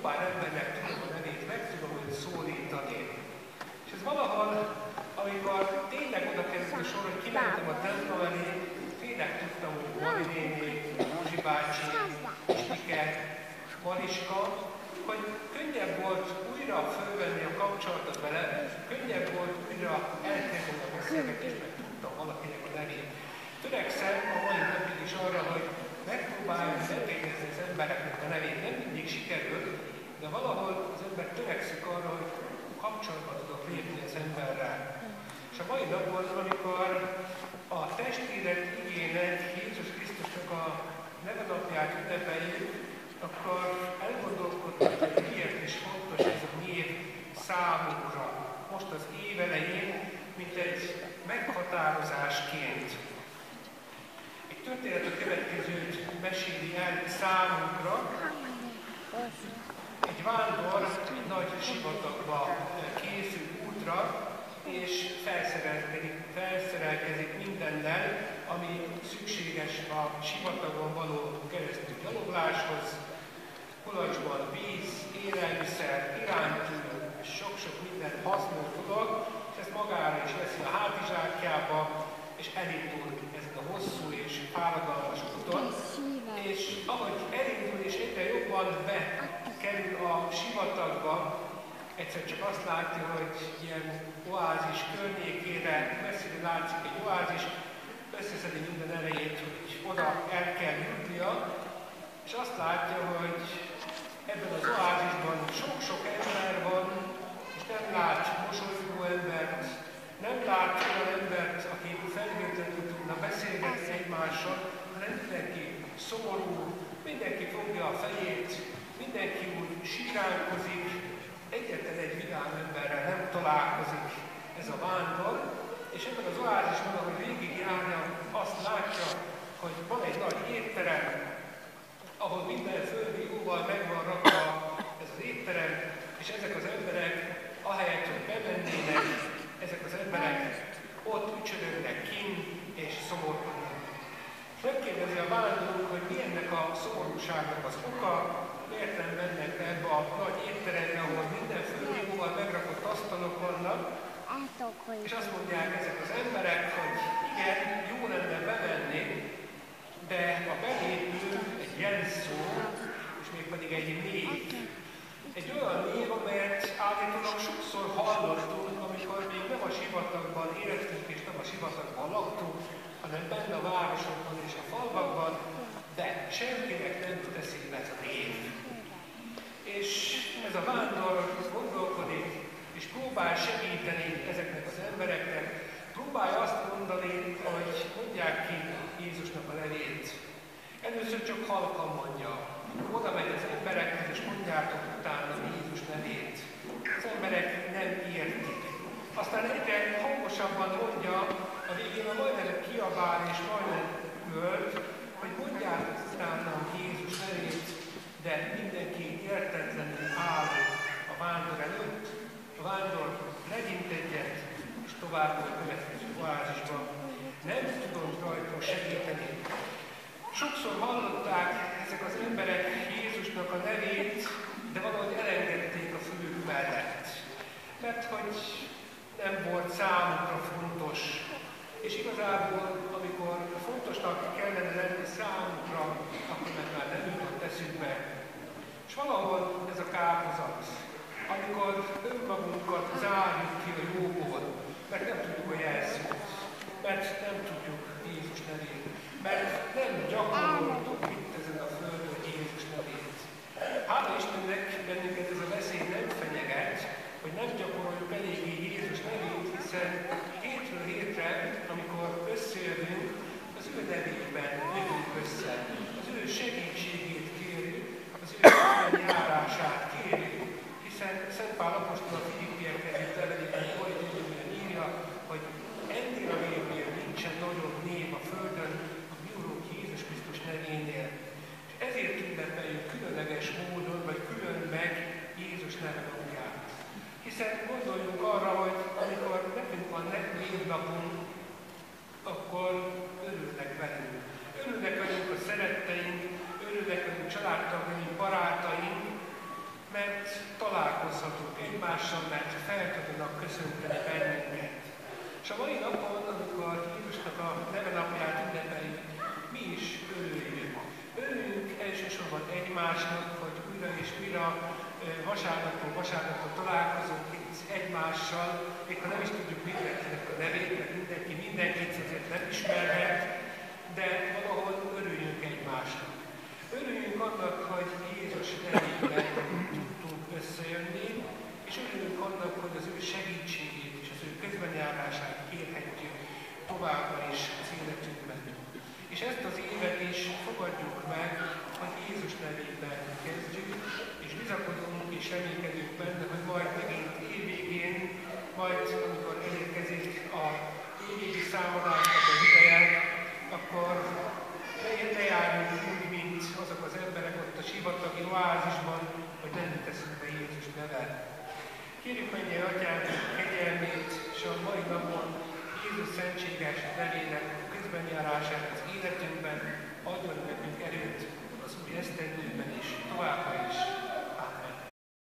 jobbár embernek tudom a nevét, meg tudom őt szólítani. És ez valahol, amikor tényleg oda került a sor, hogy kimentem a templom elé, tényleg tudtam, hogy Mari néni, Józsi bácsi, Mike, Mariska, hogy könnyebb volt újra fölvenni a kapcsolatot vele, könnyebb volt újra elkezdeni a beszélgetést, mert tudtam valakinek a nevét. Törekszem a mai napig is arra, hogy megpróbáljuk megérdezni az embereknek a nevét. Nem mindig sikerül, de valahol az ember törekszik arra, hogy kapcsolatba tudok lépni az emberrel. És a mai napon, amikor a testélet igének, Jézus Krisztusnak a nevenapját ünnepeljük, akkor elgondolkodtunk, hogy miért is fontos ez a név számunkra. Most az év elején, mint egy meghatározásként. Egy történet a következőt meséli el számunkra. Egy vándor egy nagy sivatagba készül útra, és felszerelkezik mindennel, ami szükséges a sivatagon való keresztül gyalogláshoz. Kulacsban víz, élelmiszer, iránytű, sok-sok minden hasznos dolog, és ezt magára is veszi a hátizsákjába, és elindul ezen a hosszú és fáradalmas úton. És ahogy elindul és egyre jobban bekerül a sivatagba, egyszer csak azt látja, hogy ilyen oázis környékére, messziről látszik egy oázis, összeszedi minden erejét, hogy oda el kell jutnia, és azt látja, hogy ebben az oázisban sok-sok ember van, és nem lát mosolygó embert, nem lát olyan embert, aki felvétlenül tudna beszélgetni egymással, hanem mindenki szomorú, mindenki fogja a fejét, mindenki úgy sírálkozik, egyetlen egy vidám emberrel nem találkozik ez a vándor, és ebben az oázisban, ahogy végigjárja, azt látja, hogy van egy nagy étterem, ahol minden földi jóval meg van rakva ez az étterem, és ezek az emberek, ahelyett, hogy bemennének, ezek az emberek ott ücsörögnek kint és szomorkodnak. És megkérdezi a vándorunk, hogy mi ennek a szomorúságnak az oka, miért nem mennek be ebbe a nagy étterembe, ahol minden földi jóval megrakott asztalok vannak, és azt mondják ezek az emberek, hogy igen, jó lenne bemenni, de a belépő egy jelszó, és mégpedig egy név. Egy olyan név, amelyet állítólag sokszor hallottunk, amikor még nem a sivatagban éltünk, és nem a sivatagban laktunk, hanem benne a városokban és a falvakban, de senkinek nem jut eszébe ez a név. És ez a vándor gondolkodik, és próbál segíteni ezeknek az embereknek, próbálja azt mondani, hogy mondják ki Jézusnak a nevét. Először csak halkan mondja. Oda megy az emberekhez, és mondjátok utána Jézus nevét. Az emberek nem értik. Aztán egyre hangosabban mondja, a végén majdnem kiabál és majdnem ölt, hogy mondjátok utána Jézus nevét, de mindenki értetlenül áll a vándor előtt. A vándor legyint egyet, és tovább a következő oázisban. Nem tudom rajta segíteni. Sokszor hallották ezek az emberek Jézusnak a nevét, de valahogy elengedték a fülük mellett. Mert hogy nem volt számukra fontos. És igazából, amikor fontosnak kellene lenni számukra, akkor meg már nem jutott eszükbe. És valahol ez a kárhozat, amikor önmagunkat zárjuk ki a jóból, mert nem tudjuk a jelszót, mert nem tudjuk Jézus nevét, mert nem gyakoroltuk itt ezen a földön Jézus nevét. Hála Istennek bennünket ez a veszély nem fenyeget, hogy nem gyakoroljuk eléggé Jézus nevét, hiszen hétről hétre, amikor összejövünk, az ő nevében jövünk össze, az ő segítségét kérjük, az ő járását kérjük, hiszen Szent Pál apostol a Filippiekhez írt levelében oly gyönyörűen írja, hogy ennél a névnél nincsen nagyobb név a földön, a mi Urunk Jézus Krisztus nevénél. És ezért ünnepeljük különleges módon, vagy külön meg Jézus neve napját. Hiszen gondoljunk arra, hogy amikor nekünk van És a mai napon, amikor Jézusnak a nevenapját ünnepeljük, mi is örüljünk. Örüljünk elsősorban egymásnak, hogy újra és újra vasárnapon találkozunk itt egymással, még ha nem is tudjuk mindenkinek a nevét, mert mindenki mindenkit azért nem ismerhet, de valahol örüljünk egymásnak. Örüljünk annak, hogy Jézus nevében tudtunk összejönni, és örüljünk annak, hogy az ő segítségét és az ő közbenjárását kérhetjük továbbra is az életünkben. És ezt az évet is fogadjuk meg, hogy Jézus nevében kezdjük, és bizakodunk és reménykedünk benne, hogy majd megint évvégén, majd amikor elérkezik a évvégi számadásnak az ideje, akkor ne járjunk úgy, mint azok az emberek ott a sivatagi oázisban, hogy nem teszünk be Jézus neve. Kérjük mennyei Atyánk kegyelmét, és a mai napon Jézus szentséges nevének közbenjárását az életünkben,